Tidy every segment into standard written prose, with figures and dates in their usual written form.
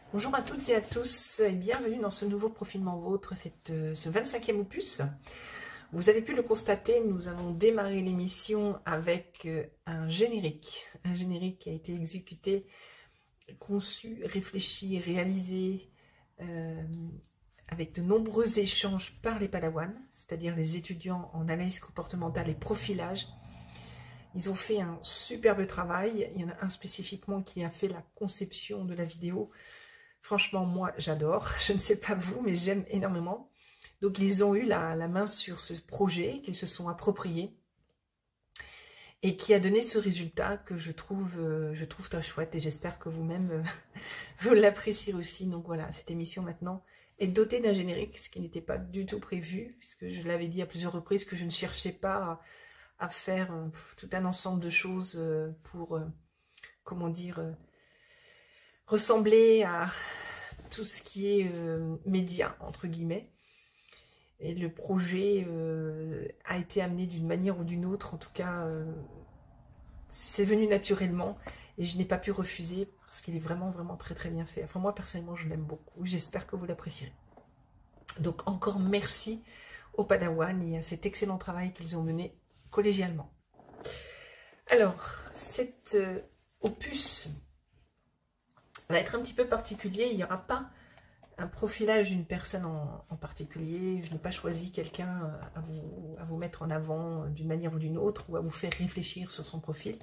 Bonjour à toutes et à tous et bienvenue dans ce nouveau Profilement Vôtre, ce 25e opus. Vous avez pu le constater, nous avons démarré l'émission avec un générique qui a été exécuté, conçu, réfléchi, réalisé avec de nombreux échanges par les Padawans, c'est-à-dire les étudiants en analyse comportementale et profilage. Ils ont fait un superbe travail, il y en a un spécifiquement qui a fait la conception de la vidéo. Franchement, moi, j'adore. Je ne sais pas vous, mais j'aime énormément. Donc, ils ont eu la main sur ce projet qu'ils se sont appropriés et qui a donné ce résultat que je trouve très chouette et j'espère que vous-même, vous l'appréciez aussi. Donc voilà, cette émission maintenant est dotée d'un générique, ce qui n'était pas du tout prévu, puisque je l'avais dit à plusieurs reprises que je ne cherchais pas à faire tout un ensemble de choses pour, comment dire, ressembler à tout ce qui est média, entre guillemets. Et le projet a été amené d'une manière ou d'une autre, en tout cas, c'est venu naturellement et je n'ai pas pu refuser parce qu'il est vraiment, vraiment très, très bien fait. Enfin, moi, personnellement, je l'aime beaucoup. J'espère que vous l'apprécierez. Donc, encore merci aux Padawan et à cet excellent travail qu'ils ont mené collégialement. Alors, cet opus va être un petit peu particulier. Il n'y aura pas un profilage d'une personne en particulier. Je n'ai pas choisi quelqu'un à vous mettre en avant d'une manière ou d'une autre ou à vous faire réfléchir sur son profil.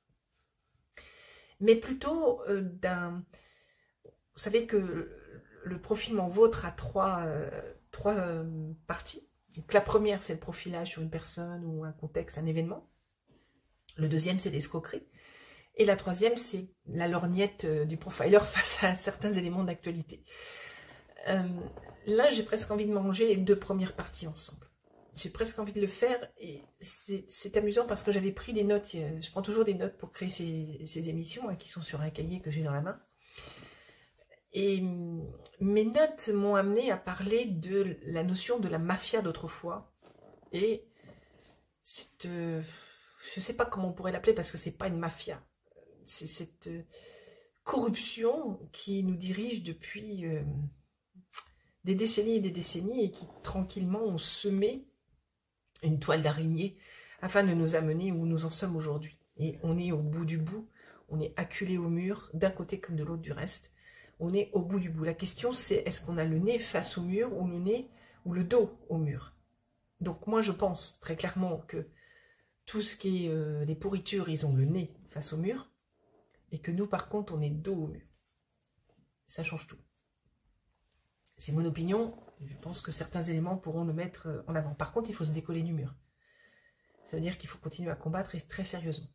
Mais plutôt d'un... Vous savez que le profilement vôtre a trois parties. Donc, la première, c'est le profilage sur une personne ou un contexte, un événement. Le deuxième, c'est l'escroquerie. Et la troisième, c'est la lorgnette du profiler face à certains éléments d'actualité. Là, j'ai presque envie de manger les deux premières parties ensemble. J'ai presque envie de le faire et c'est amusant parce que j'avais pris des notes. Je prends toujours des notes pour créer ces émissions qui sont sur un cahier que j'ai dans la main. Et mes notes m'ont amené à parler de la notion de la mafia d'autrefois. Et je ne sais pas comment on pourrait l'appeler parce que c'est pas une mafia. C'est cette corruption qui nous dirige depuis des décennies et des décennies et qui tranquillement ont semé une toile d'araignée afin de nous amener où nous en sommes aujourd'hui. Et on est au bout du bout, on est acculé au mur, d'un côté comme de l'autre du reste. On est au bout du bout. La question c'est est-ce qu'on a le nez face au mur ou le nez ou le dos au mur? Donc moi je pense très clairement que tout ce qui est les pourritures, ils ont le nez face au mur et que nous par contre on est dos au mur. Ça change tout. C'est mon opinion, je pense que certains éléments pourront le mettre en avant. Par contre, il faut se décoller du mur. Ça veut dire qu'il faut continuer à combattre et très sérieusement.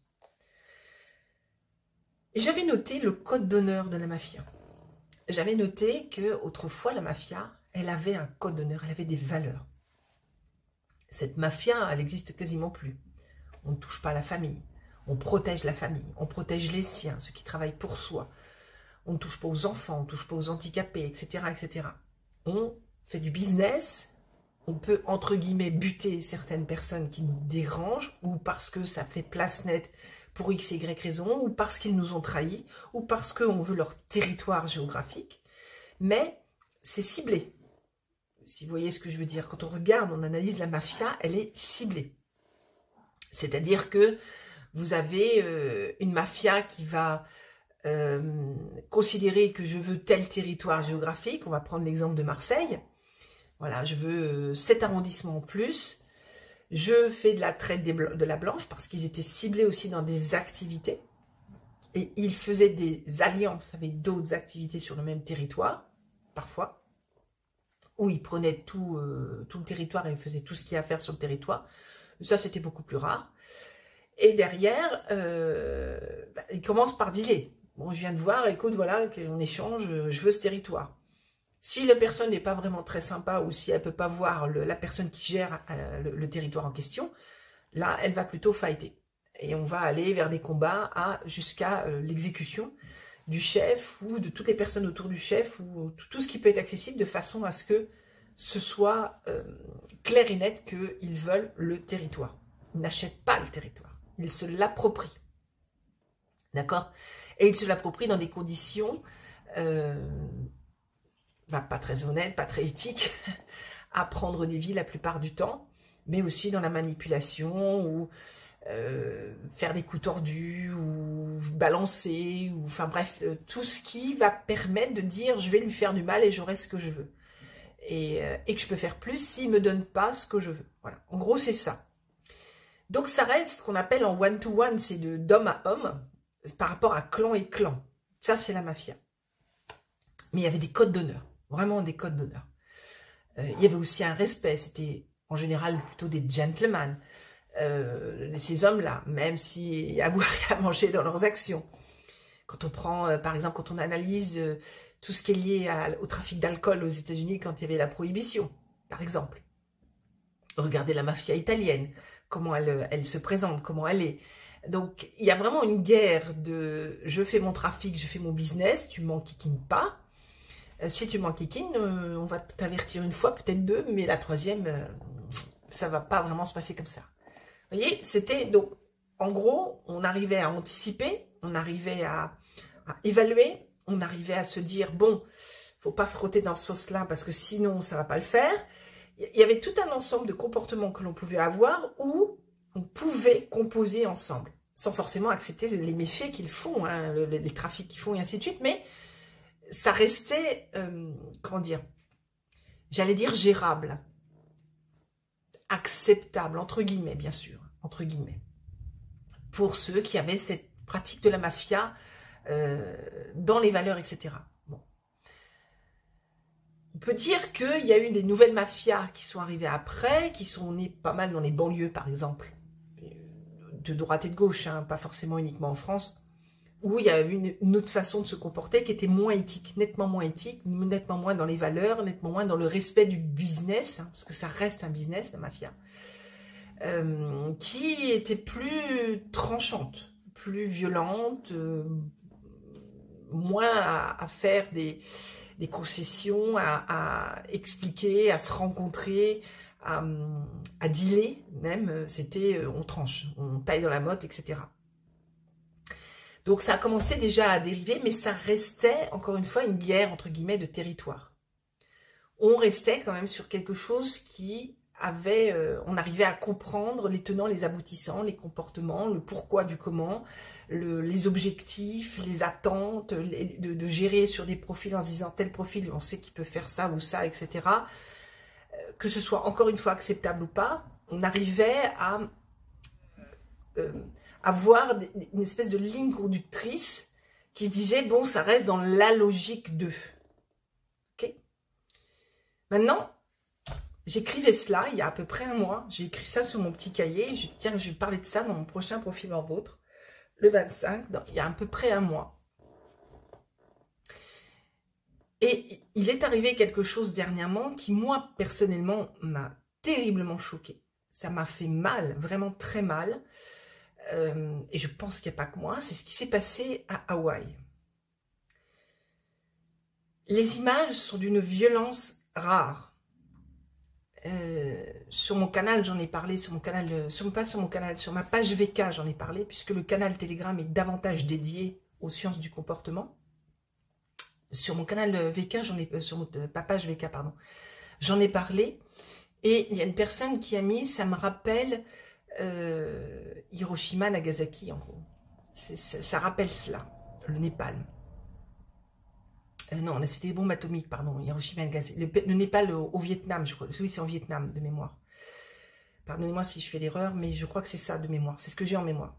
Et j'avais noté le code d'honneur de la mafia. J'avais noté qu'autrefois, la mafia, elle avait un code d'honneur, elle avait des valeurs. Cette mafia, elle n'existe quasiment plus. On ne touche pas la famille, on protège la famille, on protège les siens, ceux qui travaillent pour soi. On ne touche pas aux enfants, on ne touche pas aux handicapés, etc., etc. On fait du business, on peut, entre guillemets, buter certaines personnes qui nous dérangent, ou parce que ça fait place nette pour X et Y raison, ou parce qu'ils nous ont trahis, ou parce qu'on veut leur territoire géographique. Mais c'est ciblé. Si vous voyez ce que je veux dire, quand on regarde, on analyse la mafia, elle est ciblée. C'est-à-dire que vous avez une mafia qui va considérer que je veux tel territoire géographique. On va prendre l'exemple de Marseille. Voilà, je veux 7 arrondissements en plus. Je fais de la traite de la blanche parce qu'ils étaient ciblés aussi dans des activités. Et ils faisaient des alliances avec d'autres activités sur le même territoire, parfois, où ils prenaient tout le territoire et ils faisaient tout ce qu'il y a à faire sur le territoire. Ça, c'était beaucoup plus rare. Et derrière, ils commencent par dealer. Bon, je viens de voir, écoute, voilà, on échange, je veux ce territoire. Si la personne n'est pas vraiment très sympa ou si elle ne peut pas voir la personne qui gère le territoire en question, là, elle va plutôt fighter. Et on va aller vers des combats jusqu'à l'exécution du chef ou de toutes les personnes autour du chef ou tout ce qui peut être accessible de façon à ce que ce soit clair et net qu'ils veulent le territoire. Ils n'achètent pas le territoire, ils se l'approprient. D'accord? Et ils se l'approprient dans des conditions pas très honnête, pas très éthique, à prendre des vies la plupart du temps, mais aussi dans la manipulation ou faire des coups tordus ou balancer, ou enfin bref, tout ce qui va permettre de dire je vais lui faire du mal et j'aurai ce que je veux. Et que je peux faire plus s'il ne me donne pas ce que je veux. Voilà, en gros c'est ça. Donc ça reste ce qu'on appelle en one-to-one, c'est d'homme à homme, par rapport à clan et clan. Ça c'est la mafia. Mais il y avait des codes d'honneur, vraiment des codes d'honneur. Il y avait aussi un respect, c'était en général plutôt des gentlemen. Ces hommes-là, même s'il y a à boire et à manger dans leurs actions. Quand on prend, par exemple, quand on analyse tout ce qui est lié au trafic d'alcool aux États-Unis quand il y avait la prohibition, par exemple. Regardez la mafia italienne, comment elle se présente, comment elle est. Donc, il y a vraiment une guerre de « je fais mon trafic, je fais mon business, tu m'enquiquines pas ». Si tu m'enquiquines, on va t'avertir une fois, peut-être deux, mais la troisième, ça va pas vraiment se passer comme ça. Vous voyez, c'était donc, en gros, on arrivait à anticiper, on arrivait à évaluer, on arrivait à se dire, bon, faut pas frotter dans ce sauce-là parce que sinon, ça va pas le faire. Il y avait tout un ensemble de comportements que l'on pouvait avoir où on pouvait composer ensemble, sans forcément accepter les méfaits qu'ils font, hein, les trafics qu'ils font et ainsi de suite, mais ça restait, comment dire, j'allais dire gérable, acceptable, entre guillemets, bien sûr, entre guillemets, pour ceux qui avaient cette pratique de la mafia dans les valeurs, etc. Bon. On peut dire qu'il y a eu des nouvelles mafias qui sont arrivées après, qui sont nées pas mal dans les banlieues, par exemple, de droite et de gauche, hein, pas forcément uniquement en France, où il y a eu une autre façon de se comporter qui était moins éthique, nettement moins dans les valeurs, nettement moins dans le respect du business, hein, parce que ça reste un business, la mafia, qui était plus tranchante, plus violente, moins à faire des concessions, à expliquer, à se rencontrer, à dealer même, c'était on tranche, on taille dans la motte, etc. Donc ça a commencé déjà à dériver, mais ça restait, encore une fois, une guerre, entre guillemets, de territoire. On restait quand même sur quelque chose qui avait, on arrivait à comprendre les tenants, les aboutissants, les comportements, le pourquoi du comment, les objectifs, les attentes, de gérer sur des profils en se disant tel profil, on sait qu'il peut faire ça ou ça, etc. Que ce soit encore une fois acceptable ou pas, on arrivait à avoir une espèce de ligne conductrice qui se disait, bon, ça reste dans la logique de. Ok. Maintenant, j'écrivais cela il y a à peu près un mois. J'ai écrit ça sur mon petit cahier. Je dis, tiens, je vais parler de ça dans mon prochain profil en vôtre, le 25, il y a à peu près un mois. Et il est arrivé quelque chose dernièrement qui, moi, personnellement, m'a terriblement choquée. Ça m'a fait mal, vraiment très mal. Et je pense qu'il n'y a pas que moi, c'est ce qui s'est passé à Hawaï. Les images sont d'une violence rare. Sur mon canal, j'en ai parlé, sur mon canal, pas sur mon canal, sur ma page VK, j'en ai parlé, puisque le canal Telegram est davantage dédié aux sciences du comportement. Sur mon canal VK, sur ma page VK, pardon, j'en ai parlé, et il y a une personne qui a mis, ça me rappelle Hiroshima, Nagasaki, en gros. Ça rappelle cela, le Népal. Non, c'était des bombes atomiques, pardon, Hiroshima, Nagasaki. Le Népal au Vietnam, je crois. Oui, c'est en Vietnam, de mémoire. Pardonnez-moi si je fais l'erreur, mais je crois que c'est ça, de mémoire. C'est ce que j'ai en mémoire.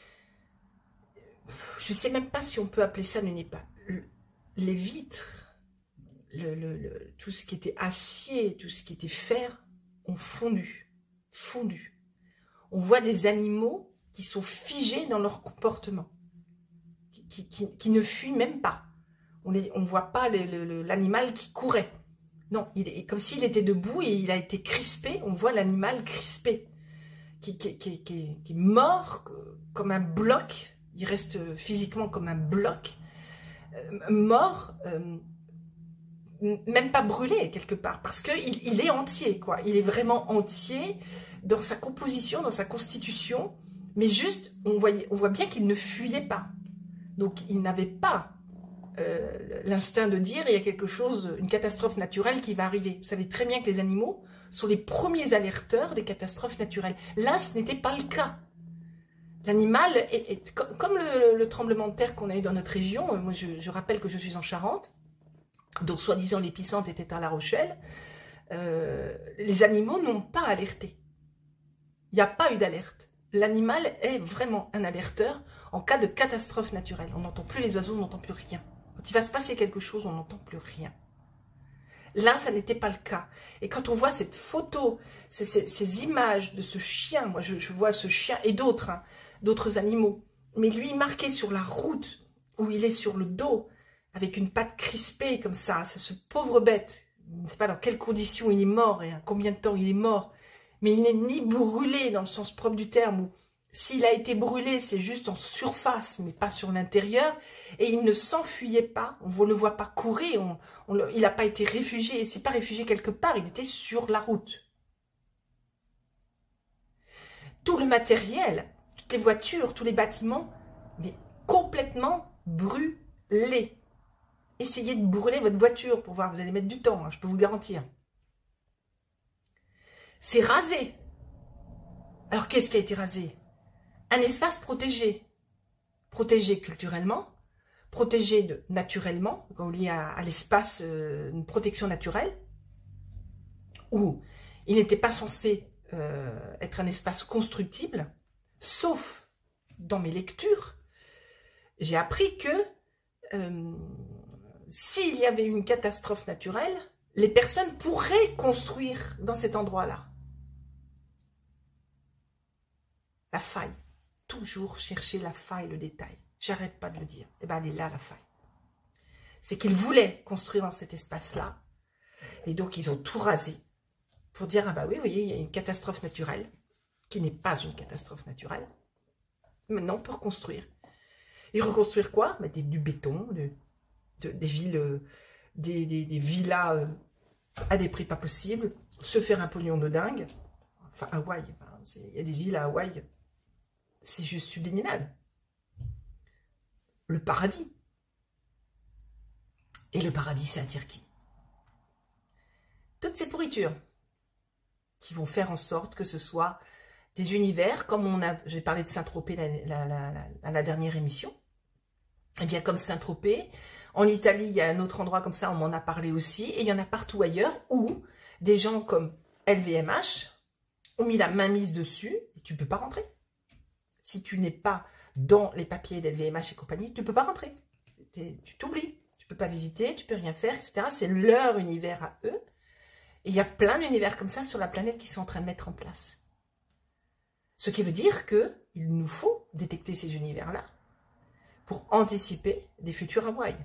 Je ne sais même pas si on peut appeler ça le Népal. Les vitres, tout ce qui était acier, tout ce qui était fer, ont fondu. On voit des animaux qui sont figés dans leur comportement, qui ne fuient même pas. On ne voit pas l'animal qui courait. Non, il est comme s'il était debout et il a été crispé. On voit l'animal crispé, qui est mort comme un bloc. Il reste physiquement comme un bloc, mort, même pas brûlé quelque part, parce qu'il est entier, quoi. Il est vraiment entier dans sa composition, dans sa constitution, mais juste, on voit bien qu'il ne fuyait pas. Donc, il n'avait pas l'instinct de dire il y a quelque chose, une catastrophe naturelle qui va arriver. Vous savez très bien que les animaux sont les premiers alerteurs des catastrophes naturelles. Là, ce n'était pas le cas. L'animal, comme le tremblement de terre qu'on a eu dans notre région, moi je rappelle que je suis en Charente, donc soi-disant l'épicentre était à La Rochelle, les animaux n'ont pas alerté. Il n'y a pas eu d'alerte. L'animal est vraiment un alerteur en cas de catastrophe naturelle. On n'entend plus les oiseaux, on n'entend plus rien. Quand il va se passer quelque chose, on n'entend plus rien. Là, ça n'était pas le cas. Et quand on voit cette photo, ces images de ce chien, moi je vois ce chien et d'autres, hein, d'autres animaux, mais lui marqué sur la route, où il est sur le dos, avec une patte crispée comme ça, c'est ce pauvre bête, je ne sais pas dans quelles conditions il est mort et à combien de temps il est mort, mais il n'est ni brûlé dans le sens propre du terme, ou s'il a été brûlé, c'est juste en surface, mais pas sur l'intérieur, et il ne s'enfuyait pas, on ne le voit pas courir, il n'a pas été réfugié, et c'est pas réfugié quelque part, il était sur la route. Tout le matériel, toutes les voitures, tous les bâtiments, mais complètement brûlés. Essayez de brûler votre voiture pour voir, vous allez mettre du temps, hein, je peux vous garantir. C'est rasé. Alors qu'est-ce qui a été rasé? Un espace protégé. Protégé culturellement, protégé naturellement, lié à l'espace, une protection naturelle, où il n'était pas censé être un espace constructible, sauf dans mes lectures, j'ai appris que s'il y avait une catastrophe naturelle, les personnes pourraient construire dans cet endroit-là. La faille. Toujours chercher la faille, le détail. J'arrête pas de le dire. Eh bien, elle est là, la faille. C'est qu'ils voulaient construire dans cet espace-là. Et donc, ils ont tout rasé. Pour dire, ah bah oui, vous voyez, il y a une catastrophe naturelle, qui n'est pas une catastrophe naturelle. Maintenant, on peut reconstruire. Et reconstruire quoi? Bah, du béton, des villes, des villas à des prix pas possibles, se faire un pognon de dingue. Enfin, Hawaï, il y a des îles à Hawaï, c'est juste subliminal. Le paradis. Et le paradis, c'est attire qui? Toutes ces pourritures qui vont faire en sorte que ce soit des univers, comme j'ai parlé de Saint-Tropez à la dernière émission. Eh bien, comme Saint-Tropez, en Italie, il y a un autre endroit comme ça, on m'en a parlé aussi, et il y en a partout ailleurs où des gens comme LVMH ont mis la main mise dessus, et tu ne peux pas rentrer. Si tu n'es pas dans les papiers d'LVMH et compagnie, tu ne peux pas rentrer. Tu t'oublies. Tu ne peux pas visiter, tu ne peux rien faire, etc. C'est leur univers à eux. Et il y a plein d'univers comme ça sur la planète qui sont en train de mettre en place. Ce qui veut dire qu'il nous faut détecter ces univers-là pour anticiper des futurs Hawaï.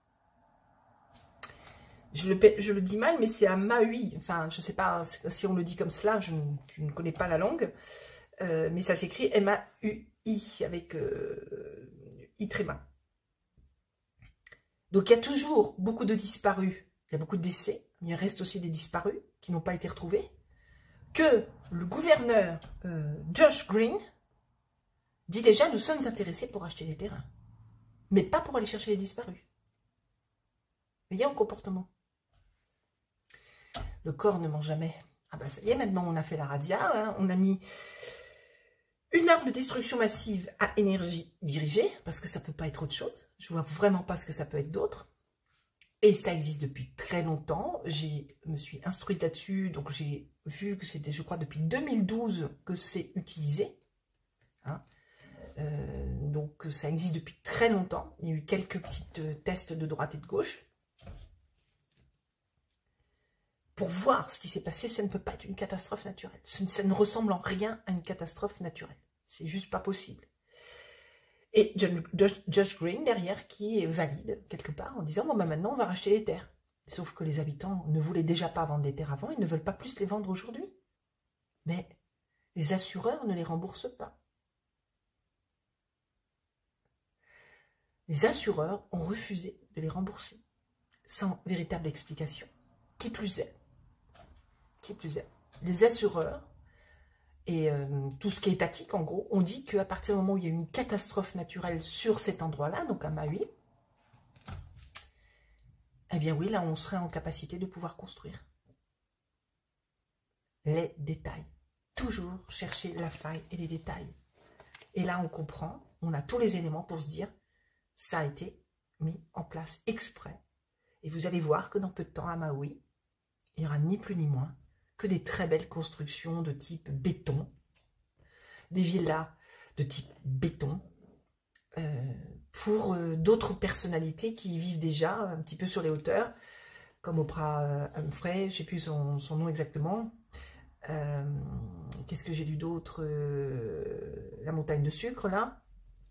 Je le dis mal, mais c'est à Maui. Enfin, je ne sais pas si on le dit comme cela, je ne connais pas la langue. Mais ça s'écrit M-A-U-I avec I tréma. Donc il y a toujours beaucoup de disparus, il y a beaucoup de décès, mais il reste aussi des disparus qui n'ont pas été retrouvés, que le gouverneur Josh Green dit déjà nous sommes intéressés pour acheter des terrains, mais pas pour aller chercher les disparus. Vous voyez en comportement. Le corps ne ment jamais. Ah ben ça y est, maintenant on a fait la radia, hein, on a mis une arme de destruction massive à énergie dirigée, parce que ça ne peut pas être autre chose. Je ne vois vraiment pas ce que ça peut être d'autre. Et ça existe depuis très longtemps. Je me suis instruite là-dessus, donc j'ai vu que c'était, je crois, depuis 2012 que c'est utilisé. Hein. Donc ça existe depuis très longtemps. Il y a eu quelques petits tests de droite et de gauche. Pour voir ce qui s'est passé, ça ne peut pas être une catastrophe naturelle. Ça ne ressemble en rien à une catastrophe naturelle. C'est juste pas possible. Et Josh Green, derrière, qui est valide, quelque part, en disant, bon, ben maintenant, on va racheter les terres. Sauf que les habitants ne voulaient déjà pas vendre les terres avant, ils ne veulent pas plus les vendre aujourd'hui. Mais les assureurs ne les remboursent pas. Les assureurs ont refusé de les rembourser, sans véritable explication. Qui plus est, les assureurs et tout ce qui est étatique, en gros, on dit qu'à partir du moment où il y a une catastrophe naturelle sur cet endroit-là, donc à Maui, eh bien oui, là, on serait en capacité de pouvoir construire. Les détails. Toujours chercher la faille et les détails. Et là, on comprend, on a tous les éléments pour se dire, ça a été mis en place exprès. Et vous allez voir que dans peu de temps, à Maui, il n'y aura ni plus ni moins que des très belles constructions de type béton, des villas de type béton, pour d'autres personnalités qui vivent déjà un petit peu sur les hauteurs, comme Oprah Winfrey, je ne sais plus son nom exactement. Qu'est-ce que j'ai lu d'autre? La montagne de sucre, là.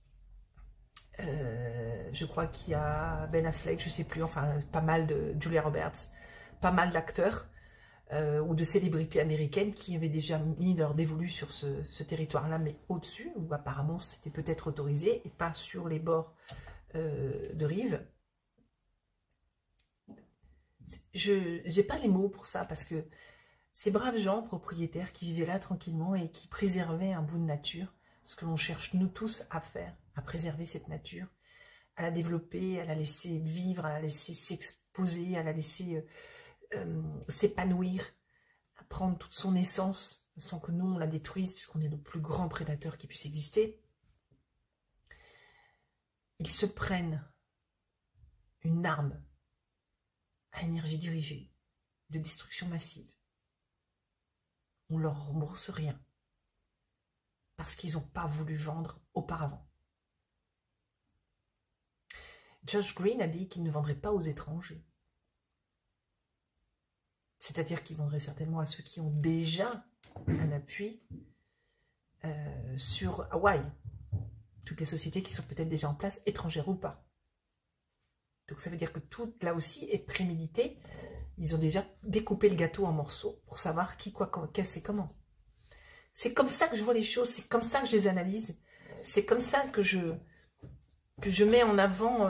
Je crois qu'il y a Ben Affleck, je ne sais plus, enfin pas mal de Julia Roberts, pas mal d'acteurs ou de célébrités américaines qui avaient déjà mis leur dévolu sur ce territoire-là, mais au-dessus, où apparemment c'était peut-être autorisé, et pas sur les bords de rive. Je n'ai pas les mots pour ça, parce que ces braves gens propriétaires qui vivaient là tranquillement et qui préservaient un bout de nature, ce que l'on cherche nous tous à faire, à préserver cette nature, à la développer, à la laisser vivre, à la laisser s'exposer, à la laisser s'épanouir, à prendre toute son essence, sans que nous on la détruise, puisqu'on est le plus grand prédateur qui puisse exister. Ils se prennent une arme à énergie dirigée, de destruction massive. On leur rembourse rien, parce qu'ils n'ont pas voulu vendre auparavant. Josh Green a dit qu'il ne vendrait pas aux étrangers. C'est-à-dire qu'il vendrait certainement à ceux qui ont déjà un appui sur Hawaï. Toutes les sociétés qui sont peut-être déjà en place, étrangères ou pas. Donc ça veut dire que tout, là aussi, est prémédité. Ils ont déjà découpé le gâteau en morceaux pour savoir qui, quoi, qu'est-ce et comment. C'est comme ça que je vois les choses, c'est comme ça que je les analyse. C'est comme ça que je mets en avant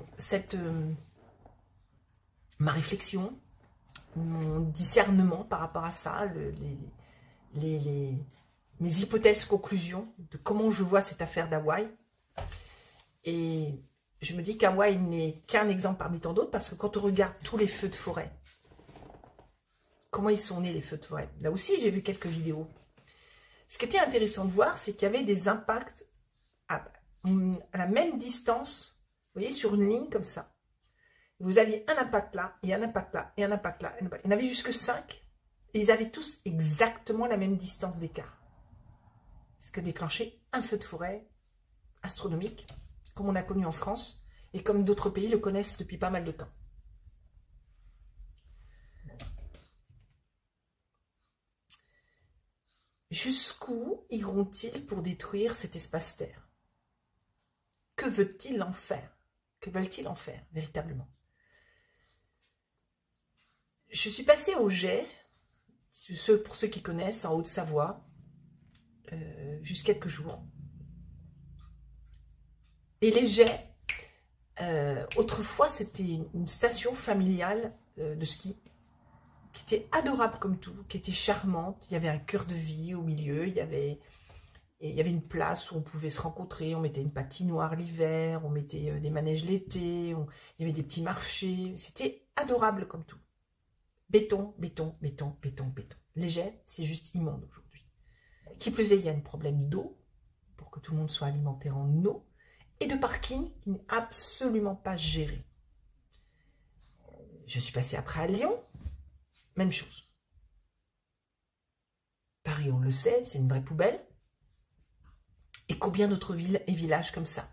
ma réflexion, mon discernement par rapport à ça, mes hypothèses, conclusions de comment je vois cette affaire d'Hawaï. Et je me dis qu'Hawaï n'est qu'un exemple parmi tant d'autres, parce que quand on regarde tous les feux de forêt, comment ils sont nés les feux de forêt, là aussi j'ai vu quelques vidéos. Ce qui était intéressant de voir, c'est qu'il y avait des impacts à la même distance, vous voyez, sur une ligne comme ça. Vous aviez un impact là, et un impact là, et un impact là. Il y en avait jusque 5, et ils avaient tous exactement la même distance d'écart. Ce qui a déclenché un feu de forêt astronomique, comme on a connu en France, et comme d'autres pays le connaissent depuis pas mal de temps. Jusqu'où iront-ils pour détruire cet espace-terre? Que veut-il en faire? Que veulent-ils en faire, véritablement? Je suis passée au jet, pour ceux qui connaissent, en Haute-Savoie, juste quelques jours. Et les jets, autrefois, c'était une station familiale de ski, qui était adorable comme tout, qui était charmante. Il y avait un cœur de vie au milieu, il y avait une place où on pouvait se rencontrer, on mettait une patinoire l'hiver, on mettait des manèges l'été, il y avait des petits marchés, c'était adorable comme tout. Béton, béton, béton, béton, béton. Les jets, c'est juste immonde aujourd'hui. Qui plus est, il y a un problème d'eau, pour que tout le monde soit alimenté en eau, et de parking qui n'est absolument pas géré. Je suis passée après à Lyon, même chose. Paris, on le sait, c'est une vraie poubelle. Et combien d'autres villes et villages comme ça?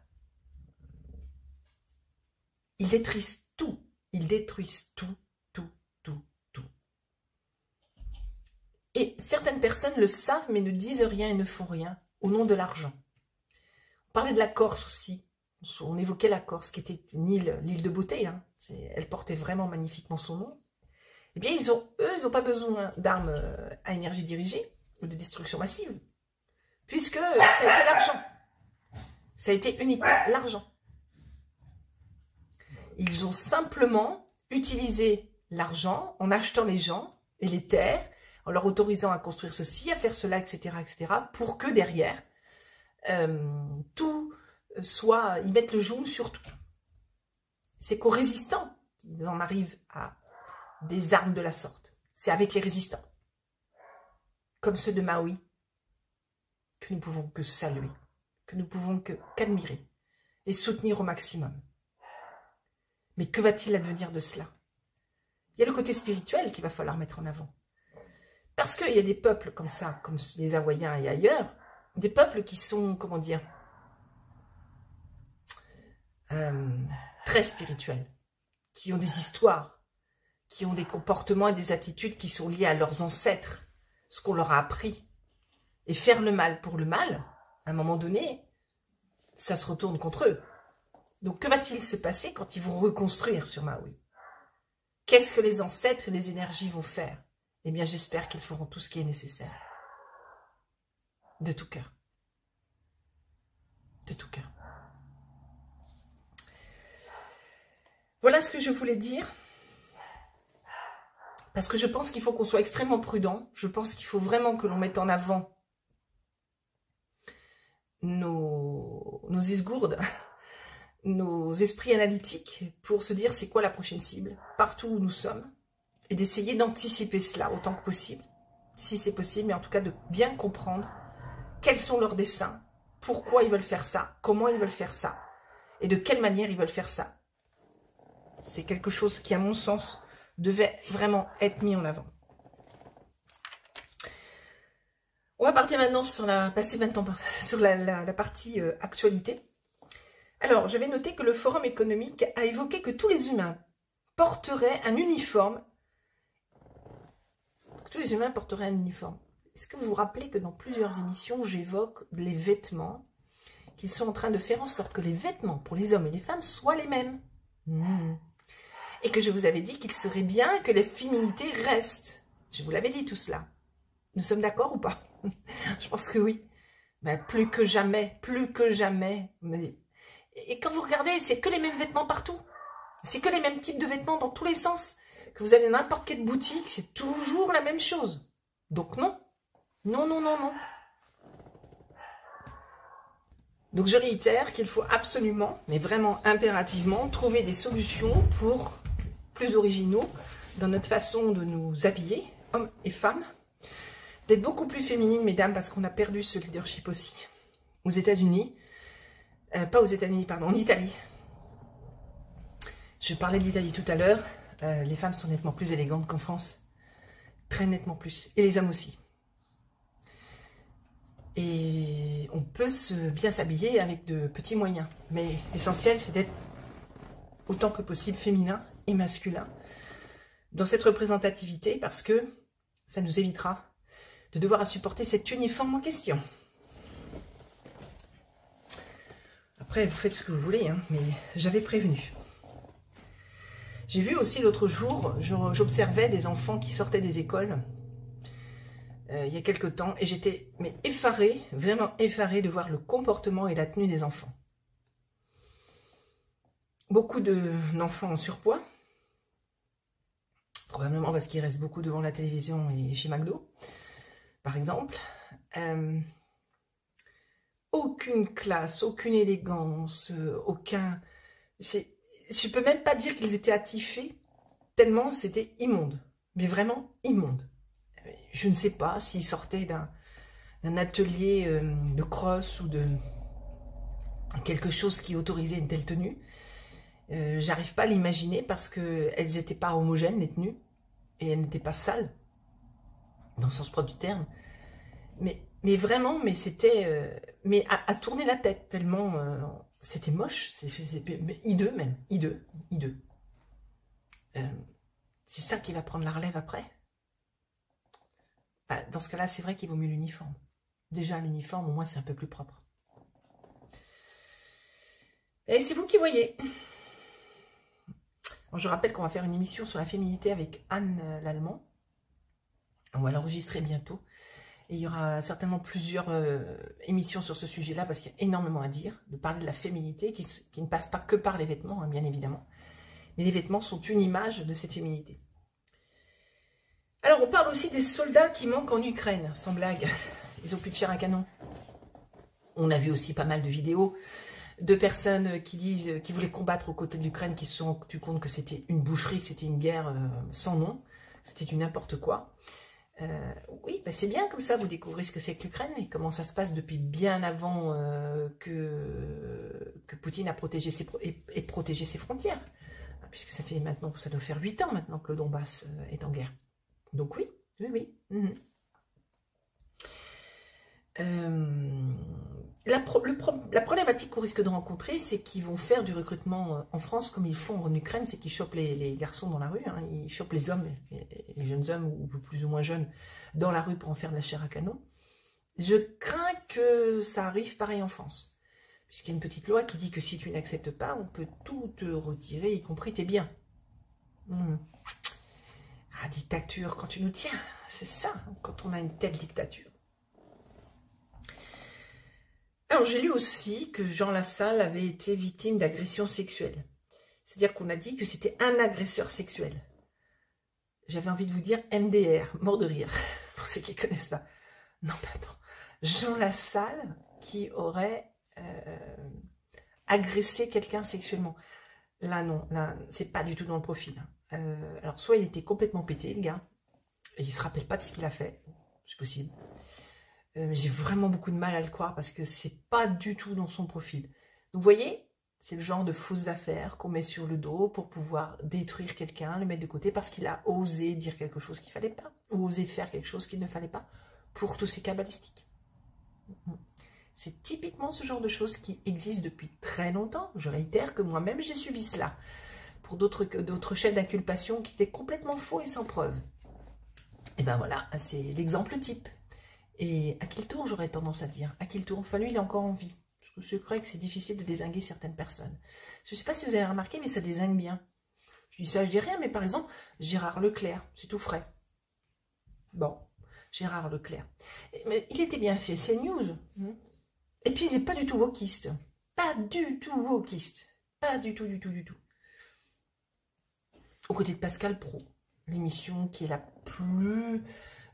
Ils détruisent tout. Ils détruisent tout, tout, tout, tout. Et certaines personnes le savent, mais ne disent rien et ne font rien au nom de l'argent. On parlait de la Corse aussi. On évoquait la Corse, qui était l'île de beauté. Hein. Elle portait vraiment magnifiquement son nom. Eh bien, eux, ils n'ont pas besoin d'armes à énergie dirigée ou de destruction massive, puisque ça a été l'argent. Ça a été uniquement l'argent. Ils ont simplement utilisé l'argent en achetant les gens et les terres, en leur autorisant à construire ceci, à faire cela, etc., etc., pour que derrière, tout soit, ils mettent le joug sur tout. C'est qu'aux résistants qu'il en arrive à des armes de la sorte. C'est avec les résistants, comme ceux de Maui, que nous pouvons que saluer, que nous pouvons qu'admirer et soutenir au maximum. Mais que va-t-il advenir de cela? Il y a le côté spirituel qu'il va falloir mettre en avant. Parce qu'il y a des peuples comme ça, comme les Hawaïens et ailleurs, des peuples qui sont, comment dire, très spirituels, qui ont des histoires, qui ont des comportements et des attitudes qui sont liés à leurs ancêtres, ce qu'on leur a appris. Et faire le mal pour le mal, à un moment donné, ça se retourne contre eux. Donc que va-t-il se passer quand ils vont reconstruire sur Maui? Qu'est-ce que les ancêtres et les énergies vont faire? Eh bien, j'espère qu'ils feront tout ce qui est nécessaire. De tout cœur. De tout cœur. Voilà ce que je voulais dire. Parce que je pense qu'il faut qu'on soit extrêmement prudent. Je pense qu'il faut vraiment que l'on mette en avant nos esgourdes, nos esprits analytiques pour se dire c'est quoi la prochaine cible, partout où nous sommes, et d'essayer d'anticiper cela autant que possible, si c'est possible, mais en tout cas de bien comprendre quels sont leurs desseins, pourquoi ils veulent faire ça, comment ils veulent faire ça, et de quelle manière ils veulent faire ça. C'est quelque chose qui, à mon sens, devait vraiment être mis en avant. On va partir maintenant sur la partie actualité. Alors, j'avais noté que le Forum économique a évoqué que tous les humains porteraient un uniforme. Tous les humains porteraient un uniforme. Est-ce que vous vous rappelez que dans plusieurs émissions, j'évoque les vêtements, qu'ils sont en train de faire en sorte que les vêtements pour les hommes et les femmes soient les mêmes. Et que je vous avais dit qu'il serait bien que les féminités restent. Je vous l'avais dit tout cela. Nous sommes d'accord ou pas? Je pense que oui. Ben, plus que jamais, plus que jamais. Mais... Et quand vous regardez, c'est que les mêmes vêtements partout. C'est que les mêmes types de vêtements dans tous les sens. Que vous allez dans n'importe quelle boutique, c'est toujours la même chose. Donc non. Non, non, non, non. Donc je réitère qu'il faut absolument, mais vraiment impérativement, trouver des solutions pour plus originaux dans notre façon de nous habiller, hommes et femmes. D'être beaucoup plus féminine, mesdames, parce qu'on a perdu ce leadership aussi. Aux États-Unis, pas aux États-Unis, pardon, en Italie. Je parlais de l'Italie tout à l'heure. Les femmes sont nettement plus élégantes qu'en France. Très nettement plus. Et les hommes aussi. Et on peut bien s'habiller avec de petits moyens. Mais l'essentiel, c'est d'être autant que possible féminin et masculin dans cette représentativité, parce que ça nous évitera de devoir supporter cet uniforme en question. Après, vous faites ce que vous voulez, hein, mais j'avais prévenu. J'ai vu aussi l'autre jour, j'observais des enfants qui sortaient des écoles il y a quelque temps, et j'étais effarée, vraiment effarée de voir le comportement et la tenue des enfants. Beaucoup d'enfants en surpoids, probablement parce qu'ils restent beaucoup devant la télévision et chez McDo, par exemple. Aucune classe, aucune élégance, aucun... Je peux même pas dire qu'ils étaient attifés, tellement c'était immonde, mais vraiment immonde. Je ne sais pas s'ils sortaient d'un atelier de cross ou de quelque chose qui autorisait une telle tenue. J'arrive pas à l'imaginer parce qu'elles n'étaient pas homogènes, les tenues, et elles n'étaient pas sales, dans le sens propre du terme. Mais vraiment, mais c'était... mais à tourner la tête, tellement... c'était moche, hideux même, hideux. C'est ça qui va prendre la relève après. Bah, dans ce cas-là, c'est vrai qu'il vaut mieux l'uniforme. Déjà, l'uniforme, au moins, c'est un peu plus propre. Et c'est vous qui voyez. Alors, je rappelle qu'on va faire une émission sur la féminité avec Anne Lallemand. On va l'enregistrer bientôt. Et il y aura certainement plusieurs émissions sur ce sujet-là, parce qu'il y a énormément à dire, de parler de la féminité, qui ne passe pas que par les vêtements, hein, bien évidemment. Mais les vêtements sont une image de cette féminité. Alors, on parle aussi des soldats qui manquent en Ukraine, sans blague. Ils n'ont plus de chair à canon. On a vu aussi pas mal de vidéos de personnes qui voulaient combattre aux côtés de l'Ukraine, qui se sont rendues compte que c'était une boucherie, que c'était une guerre sans nom, c'était du n'importe quoi. Oui, c'est bien comme ça, vous découvrez ce que c'est que l'Ukraine et comment ça se passe depuis bien avant que Poutine a protégé protégé ses frontières. Puisque ça fait maintenant, ça doit faire 8 ans maintenant que le Donbass est en guerre. Donc oui, oui, oui. La problématique qu'on risque de rencontrer, c'est qu'ils vont faire du recrutement en France comme ils font en Ukraine, c'est qu'ils chopent les garçons dans la rue, hein, ils chopent les hommes, les jeunes hommes ou plus ou moins jeunes dans la rue pour en faire de la chair à canon. Je crains que ça arrive pareil en France, puisqu'il y a une petite loi qui dit que si tu n'acceptes pas, on peut tout te retirer, y compris tes biens. Ah, dictature, quand tu nous tiens, c'est ça, quand on a une telle dictature. Alors, j'ai lu aussi que Jean Lassalle avait été victime d'agression sexuelle. C'est-à-dire qu'on a dit que c'était un agresseur sexuel. J'avais envie de vous dire MDR, mort de rire, pour ceux qui ne connaissent pas. Non, mais attends. Jean Lassalle qui aurait agressé quelqu'un sexuellement. Là, non, là, c'est pas du tout dans le profil. Alors, soit il était complètement pété, le gars, et il se rappelle pas de ce qu'il a fait. C'est possible. Mais j'ai vraiment beaucoup de mal à le croire parce que c'est pas du tout dans son profil. Donc vous voyez, c'est le genre de fausses affaires qu'on met sur le dos pour pouvoir détruire quelqu'un, le mettre de côté parce qu'il a osé dire quelque chose qu'il fallait pas, ou osé faire quelque chose qu'il ne fallait pas, pour tous ces cas balistiques. C'est typiquement ce genre de choses qui existe depuis très longtemps. Je réitère que moi-même j'ai subi cela, pour d'autres chefs d'inculpation qui étaient complètement faux et sans preuve. Et ben voilà, c'est l'exemple type. Et à qui le tour, j'aurais tendance à dire. À qui le tour? Enfin, lui, il est encore en vie. Parce que je crois que c'est difficile de dézinguer certaines personnes. Je ne sais pas si vous avez remarqué, mais ça dézingue bien. Je dis ça, je dis rien, mais par exemple, Gérard Leclerc, c'est tout frais. Bon, Gérard Leclerc. Mais il était bien chez CNews. Et puis, il n'est pas du tout wokiste. Pas du tout wokiste. Pas du tout, du tout, du tout. Aux côtés de Pascal Praud. L'émission qui est la plus...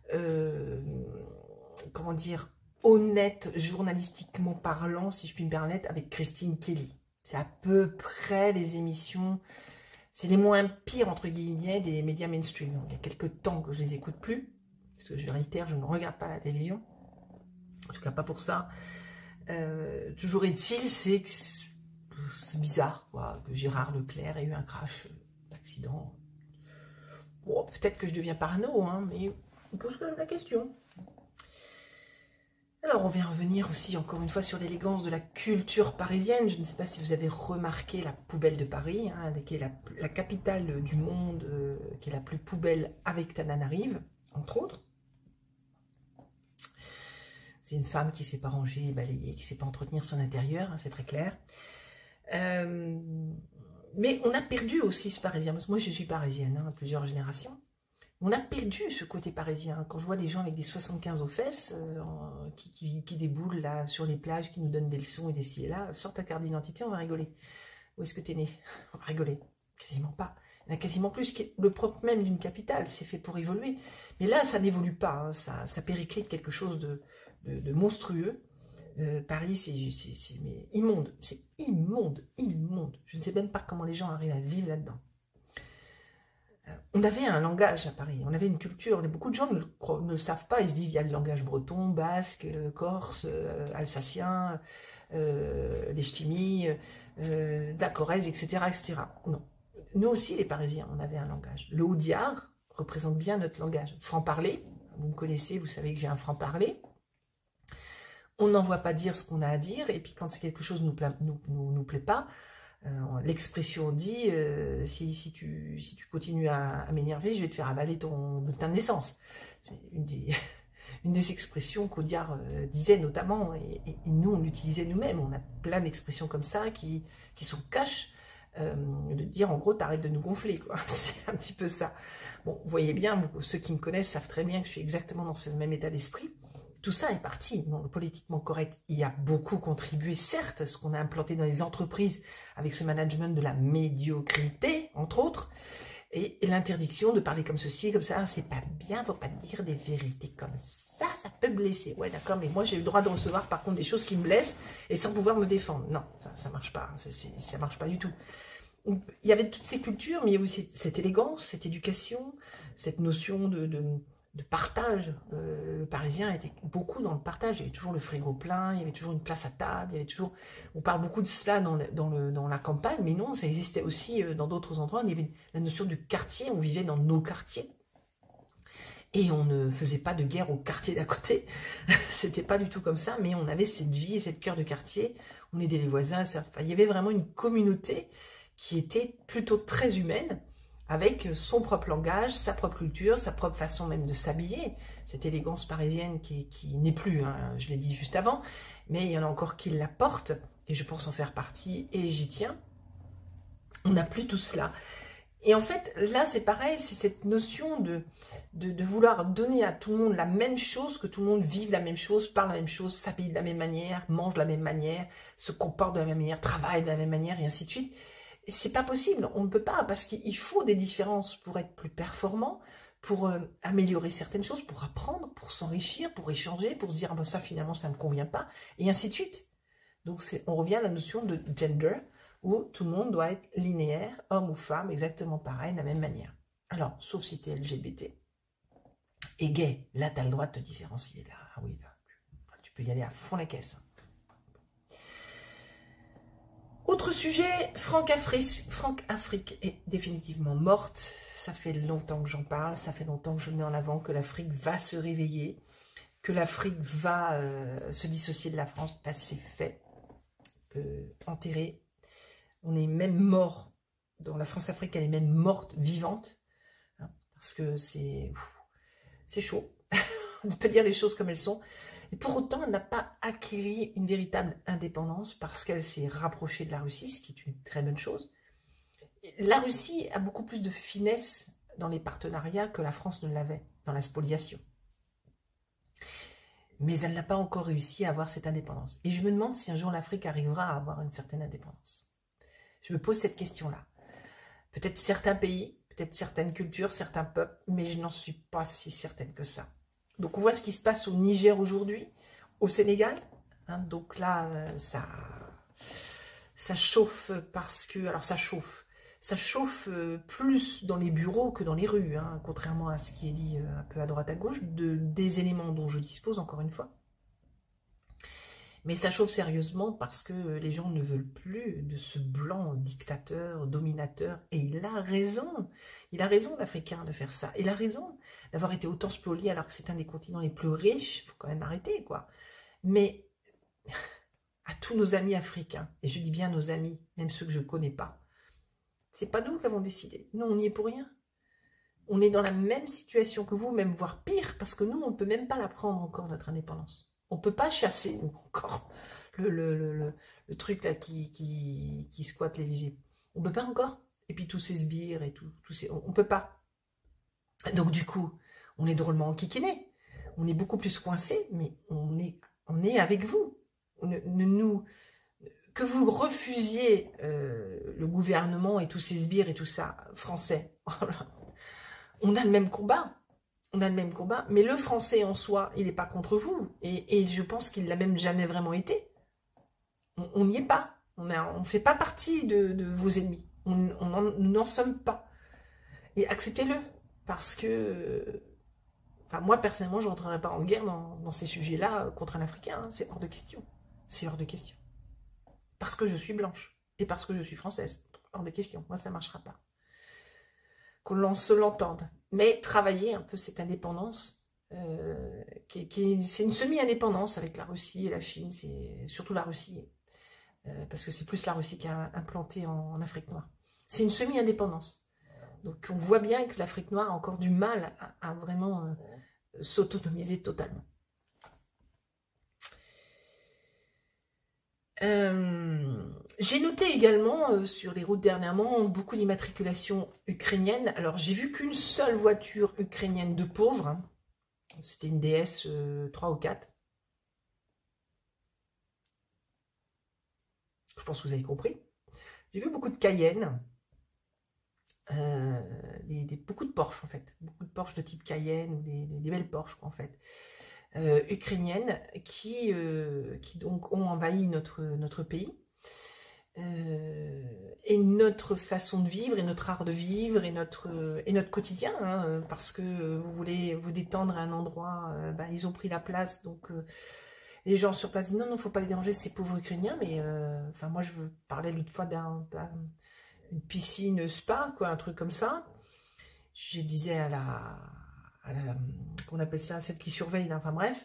comment dire, honnête, journalistiquement parlant, si je puis me permettre, avec Christine Kelly. C'est à peu près les émissions, c'est les moins pires, entre guillemets, des médias mainstream. Il y a quelques temps que je les écoute plus, parce que je réitère, je ne regarde pas la télévision, en tout cas pas pour ça. Toujours est-il, c'est bizarre, quoi, que Gérard Leclerc ait eu un crash d'accident. Bon, peut-être que je deviens parano, hein, mais on pose quand même la question. Alors, on vient revenir aussi, encore une fois, sur l'élégance de la culture parisienne. Je ne sais pas si vous avez remarqué la poubelle de Paris, hein, qui est la capitale du monde, qui est la plus poubelle avec Tananarive, entre autres. C'est une femme qui ne sait pas ranger, balayer, qui ne sait pas entretenir son intérieur, hein, c'est très clair. Mais on a perdu aussi ce parisien. Parce que moi, je suis parisienne, hein, plusieurs générations. On a perdu ce côté parisien. Quand je vois des gens avec des 75 aux fesses qui déboulent là sur les plages, qui nous donnent des leçons et des ci et là, sors ta carte d'identité, on va rigoler. Où est-ce que t'es né? On va rigoler. Quasiment pas. Il y en a quasiment plus. Le propre même d'une capitale, c'est fait pour évoluer. Mais là, ça n'évolue pas. Hein. Ça périclite quelque chose de monstrueux. Paris, c'est immonde. C'est immonde, immonde. Je ne sais même pas comment les gens arrivent à vivre là-dedans. On avait un langage à Paris, on avait une culture. Beaucoup de gens ne le savent pas, ils se disent il y a le langage breton, basque, corse, alsacien, les ch'timis, la Corrèze, etc., etc. Non. Nous aussi, les Parisiens, on avait un langage. Le Haudiard représente bien notre langage. Franc-parler, vous me connaissez, vous savez que j'ai un franc-parler. On n'en voit pas dire ce qu'on a à dire, et puis quand quelque chose nous plaît pas, l'expression dit si tu continues à m'énerver, je vais te faire avaler ton bulletin de naissance. C'est une des expressions qu'Audiard disait notamment, et nous on l'utilisait nous-mêmes. On a plein d'expressions comme ça qui sont cash, de dire en gros t'arrêtes de nous gonfler, quoi. C'est un petit peu ça. Bon, vous voyez bien, ceux qui me connaissent savent très bien que je suis exactement dans ce même état d'esprit. Tout ça est parti. Dans le politiquement correct, il y a beaucoup contribué, certes, ce qu'on a implanté dans les entreprises avec ce management de la médiocrité, entre autres, Et l'interdiction de parler comme ceci, comme ça, c'est pas bien, faut pas dire des vérités comme ça peut blesser. Ouais, d'accord, mais moi j'ai le droit de recevoir par contre des choses qui me blessent et sans pouvoir me défendre. Non, ça marche pas, ça marche pas du tout. Il y avait toutes ces cultures, mais il y avait aussi cette élégance, cette éducation, cette notion de partage. Le Parisien était beaucoup dans le partage. Il y avait toujours le frigo plein, il y avait toujours une place à table, il y avait toujours. On parle beaucoup de cela dans la campagne, mais non, ça existait aussi dans d'autres endroits. Il y avait la notion du quartier, on vivait dans nos quartiers. Et on ne faisait pas de guerre au quartier d'à côté. C'était pas du tout comme ça, mais on avait cette vie et cette cœur de quartier. On aidait les voisins. Il y avait vraiment une communauté qui était plutôt très humaine, avec son propre langage, sa propre culture, sa propre façon même de s'habiller. Cette élégance parisienne qui n'est plus, hein, je l'ai dit juste avant, mais il y en a encore qui la portent, et je pense en faire partie, et j'y tiens. On n'a plus tout cela. Et en fait, là, c'est pareil, c'est cette notion de vouloir donner à tout le monde la même chose, que tout le monde vive la même chose, parle la même chose, s'habille de la même manière, mange de la même manière, se comporte de la même manière, travaille de la même manière, et ainsi de suite. Et c'est pas possible, on ne peut pas, parce qu'il faut des différences pour être plus performant, pour améliorer certaines choses, pour apprendre, pour s'enrichir, pour échanger, pour se dire, ah ben ça finalement ça ne me convient pas, et ainsi de suite. Donc on revient à la notion de gender, où tout le monde doit être linéaire, homme ou femme, exactement pareil, de la même manière. Alors, sauf si tu es LGBT et gay, là, tu as le droit de te différencier. Là, ah oui, là, tu peux y aller à fond la caisse. Autre sujet, Franc-Afrique est définitivement morte. Ça fait longtemps que j'en parle, ça fait longtemps que je mets en avant que l'Afrique va se réveiller, que l'Afrique va se dissocier de la France, parce que c'est fait, enterré. On est même mort, dans la France-Afrique, elle est même morte, vivante, hein, parce que c'est chaud. On peut dire les choses comme elles sont. Et pour autant, elle n'a pas acquis une véritable indépendance parce qu'elle s'est rapprochée de la Russie, ce qui est une très bonne chose. La Russie a beaucoup plus de finesse dans les partenariats que la France ne l'avait dans la spoliation. Mais elle n'a pas encore réussi à avoir cette indépendance. Et je me demande si un jour l'Afrique arrivera à avoir une certaine indépendance. Je me pose cette question-là. Peut-être certains pays, peut-être certaines cultures, certains peuples, mais je n'en suis pas si certaine que ça. Donc on voit ce qui se passe au Niger aujourd'hui, au Sénégal. Hein, donc là, ça chauffe parce que... Alors ça chauffe plus dans les bureaux que dans les rues, hein, contrairement à ce qui est dit un peu à droite à gauche, des éléments dont je dispose encore une fois. Mais ça chauffe sérieusement parce que les gens ne veulent plus de ce blanc dictateur, dominateur. Et il a raison. Il a raison, l'Africain, de faire ça. Il a raison d'avoir été autant spolié alors que c'est un des continents les plus riches. Il faut quand même arrêter, quoi. Mais à tous nos amis africains, et je dis bien nos amis, même ceux que je ne connais pas, c'est pas nous qui avons décidé. Nous, on n'y est pour rien. On est dans la même situation que vous, même voire pire, parce que nous, on ne peut même pas la prendre encore, notre indépendance. On ne peut pas chasser, nous, encore, le truc là qui squatte l'Élysée. On ne peut pas encore. Et puis tous ces sbires et tous ces... On ne peut pas. Donc du coup, on est drôlement enquiquinés. On est beaucoup plus coincés, mais on est avec vous. Que vous refusiez le gouvernement et tous ces sbires et tout ça, français, on a le même combat. On a le même combat, mais le français en soi, il n'est pas contre vous. Et je pense qu'il l'a même jamais vraiment été. On n'y est pas. On ne fait pas partie de vos ennemis. Nous n'en sommes pas. Et acceptez-le. Parce que... Enfin, moi, personnellement, je ne rentrerai pas en guerre dans ces sujets-là contre un Africain. Hein. C'est hors de question. C'est hors de question. Parce que je suis blanche. Et parce que je suis française. Hors de question. Moi, ça ne marchera pas. Qu'on se l'entende. Mais travailler un peu cette indépendance, c'est une semi-indépendance avec la Russie et la Chine, c'est surtout la Russie, parce que c'est plus la Russie qui a implanté en Afrique noire. C'est une semi-indépendance. Donc on voit bien que l'Afrique noire a encore du mal à vraiment s'autonomiser totalement. J'ai noté également sur les routes dernièrement beaucoup d'immatriculations ukrainiennes. Alors j'ai vu qu'une seule voiture ukrainienne de pauvres, hein. C'était une DS 3 ou 4. Je pense que vous avez compris. J'ai vu beaucoup de Cayenne. beaucoup de Porsche en fait, beaucoup de Porsche de type Cayenne, ou des belles Porsche en fait, ukrainiennes qui donc ont envahi notre pays. Et notre façon de vivre, et notre art de vivre, et notre quotidien, hein, parce que vous voulez vous détendre à un endroit, ils ont pris la place, donc les gens sur place disent non, faut pas les déranger, ces pauvres Ukrainiens, mais enfin moi je parlais l'autre fois d'une piscine spa, quoi, un truc comme ça. Je disais à la qu'on appelle ça, celle qui surveille, là, enfin bref,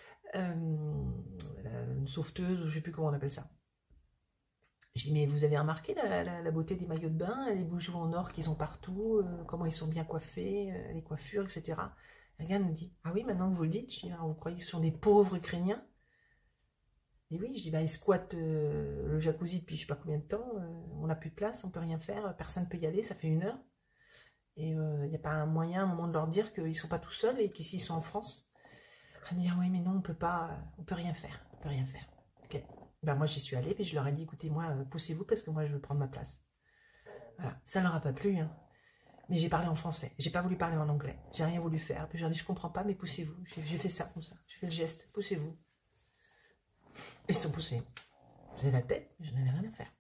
une sauveteuse, ou je sais plus comment on appelle ça. J'ai dit, mais vous avez remarqué la beauté des maillots de bain, les bijoux en or qu'ils ont partout, comment ils sont bien coiffés, les coiffures, etc. Un gars me dit, ah oui, maintenant que vous le dites, je dis, vous croyez que ce sont des pauvres Ukrainiens? Et oui, je dis, ils squattent le jacuzzi depuis je sais pas combien de temps, on n'a plus de place, on peut rien faire, personne ne peut y aller, ça fait 1 heure. Et il n'y a pas un moyen, à un moment, de leur dire qu'ils ne sont pas tout seuls et qu'ici ils sont en France. À me dire, oui, mais non, on peut rien faire, on peut rien faire. Ok. Moi j'y suis allée, puis je leur ai dit, écoutez, moi, poussez-vous parce que moi je veux prendre ma place. Voilà, ça ne leur a pas plu, hein. Mais j'ai parlé en français, j'ai pas voulu parler en anglais, j'ai rien voulu faire. Puis je leur ai dit, je comprends pas, mais poussez-vous. J'ai fait ça comme ça, j'ai fait le geste, poussez-vous. Ils se sont poussés. J'ai la tête, mais je n'avais rien à faire.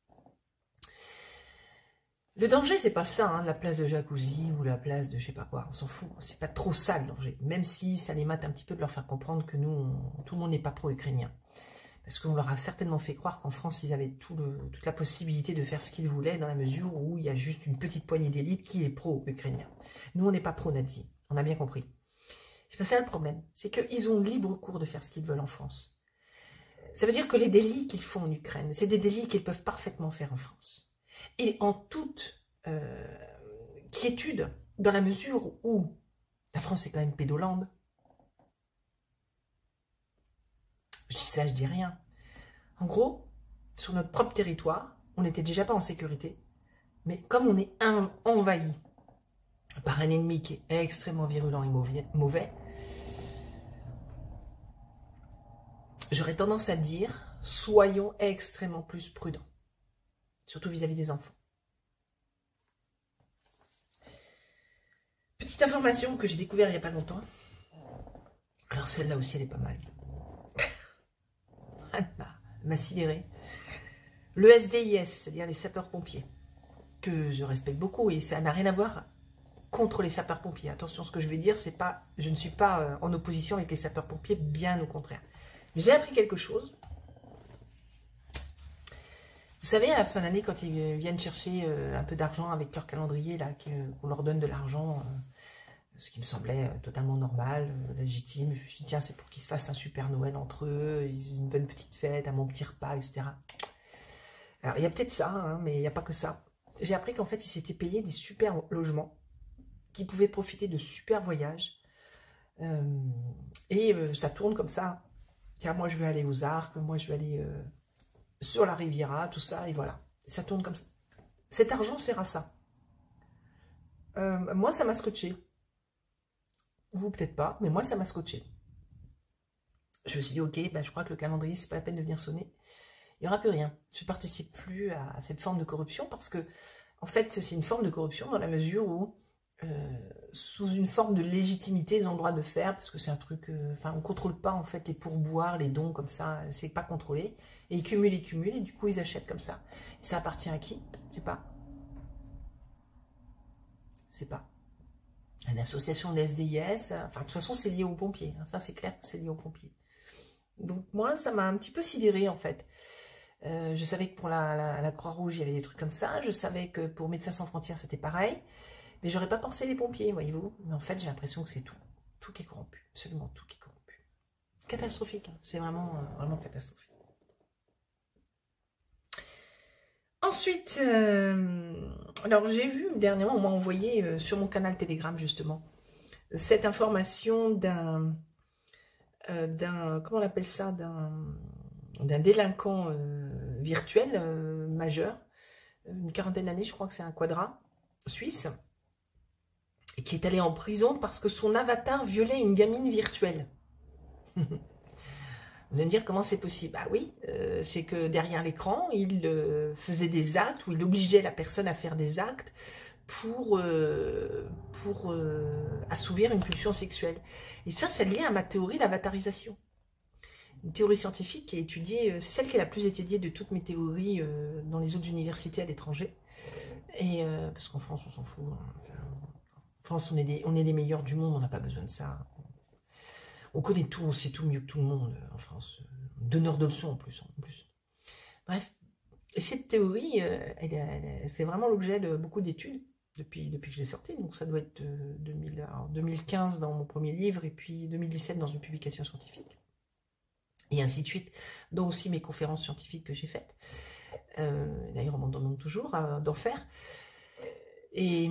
Le danger, c'est pas ça, hein, la place de jacuzzi ou la place de je sais pas quoi, on s'en fout. C'est pas trop ça le danger, même si ça les mate un petit peu de leur faire comprendre que nous, tout le monde n'est pas pro-ukrainien. Parce qu'on leur a certainement fait croire qu'en France, ils avaient toute la possibilité de faire ce qu'ils voulaient, dans la mesure où il y a juste une petite poignée d'élite qui est pro-ukrainien. Nous, on n'est pas pro-nazi, on a bien compris. C'est pas ça le problème, c'est qu'ils ont libre cours de faire ce qu'ils veulent en France. Ça veut dire que les délits qu'ils font en Ukraine, c'est des délits qu'ils peuvent parfaitement faire en France. Et en toute quiétude, dans la mesure où la France est quand même pédolande. Je dis ça, je dis rien. En gros, sur notre propre territoire, on n'était déjà pas en sécurité, mais comme on est envahi par un ennemi qui est extrêmement virulent et mauvais, j'aurais tendance à dire, soyons extrêmement plus prudents, surtout vis-à-vis des enfants. Petite information que j'ai découvert il n'y a pas longtemps. Alors celle-là aussi, elle est pas mal. Elle m'a sidéré. Le SDIS, c'est-à-dire les sapeurs-pompiers, que je respecte beaucoup, et ça n'a rien à voir contre les sapeurs-pompiers. Attention, ce que je vais dire, c'est pas, je ne suis pas en opposition avec les sapeurs-pompiers, bien au contraire. J'ai appris quelque chose. Vous savez, à la fin d'année, quand ils viennent chercher un peu d'argent avec leur calendrier, là, qu'on leur donne de l'argent, ce qui me semblait totalement normal, légitime. Je me suis dit, tiens, c'est pour qu'ils se fassent un super Noël entre eux, une bonne petite fête, un bon petit repas, etc. Alors, il y a peut-être ça, hein, mais il n'y a pas que ça. J'ai appris qu'en fait, ils s'étaient payés des super logements, qu'ils pouvaient profiter de super voyages. Ça tourne comme ça. Tiens, moi, je vais aller aux Arcs, moi, je vais aller sur la Riviera, tout ça, et voilà. Ça tourne comme ça. Cet argent sert à ça. Moi, ça m'a scotché. Vous, peut-être pas, mais moi, ça m'a scotché. Je me suis dit, ok, je crois que le calendrier, c'est pas la peine de venir sonner. Il n'y aura plus rien. Je ne participe plus à cette forme de corruption parce que, en fait, c'est une forme de corruption dans la mesure où, sous une forme de légitimité, ils ont le droit de faire parce que c'est un truc... on ne contrôle pas, en fait, les pourboires, les dons comme ça, c'est pas contrôlé. Et ils cumulent, et du coup, ils achètent comme ça. Et ça appartient à qui? Je sais pas. Je sais pas. Une association de SDIS, enfin, de toute façon, c'est lié aux pompiers. Hein, ça, c'est clair que c'est lié aux pompiers. Donc, moi, ça m'a un petit peu sidéré, en fait. Je savais que pour la Croix-Rouge, il y avait des trucs comme ça. Je savais que pour Médecins Sans Frontières, c'était pareil. Mais j'aurais pas pensé les pompiers, voyez-vous. Mais en fait, j'ai l'impression que c'est tout. Tout qui est corrompu. Absolument tout qui est corrompu. Catastrophique. Hein. C'est vraiment, vraiment catastrophique. Ensuite, alors j'ai vu dernièrement, on m'a envoyé sur mon canal Telegram, justement, cette information d'un comment on appelle ça, d'un délinquant virtuel majeur, une quarantaine d'années, je crois que c'est un quadra suisse, et qui est allé en prison parce que son avatar violait une gamine virtuelle. Vous allez me dire comment c'est possible? Bah oui, c'est que derrière l'écran, il faisait des actes, ou il obligeait la personne à faire des actes pour assouvir une pulsion sexuelle. Et ça, c'est lié à ma théorie d'avatarisation. Une théorie scientifique qui est étudiée, c'est celle qui est la plus étudiée de toutes mes théories dans les autres universités à l'étranger. Et parce qu'en France, on s'en fout. Hein. En France, on est les meilleurs du monde, on n'a pas besoin de ça. On connaît tout, on sait tout mieux que tout le monde en France. Donneur de leçons en plus. Bref, et cette théorie, elle fait vraiment l'objet de beaucoup d'études depuis que je l'ai sortie. Donc ça doit être 2015 dans mon premier livre et puis 2017 dans une publication scientifique. Et ainsi de suite, dont aussi mes conférences scientifiques que j'ai faites. D'ailleurs, on m'en demande toujours d'en faire. Et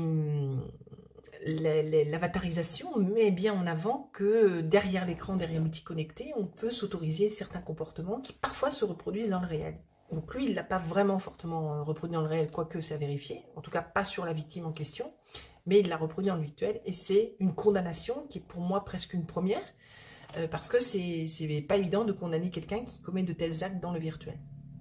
l'avatarisation met bien en avant que derrière l'écran, derrière l'outil connecté, on peut s'autoriser certains comportements qui parfois se reproduisent dans le réel. Donc lui, il ne l'a pas vraiment fortement reproduit dans le réel, quoique c'est à vérifier, en tout cas pas sur la victime en question, mais il l'a reproduit dans le virtuel, et c'est une condamnation qui est pour moi presque une première, parce que c'est pas évident de condamner quelqu'un qui commet de tels actes dans le virtuel.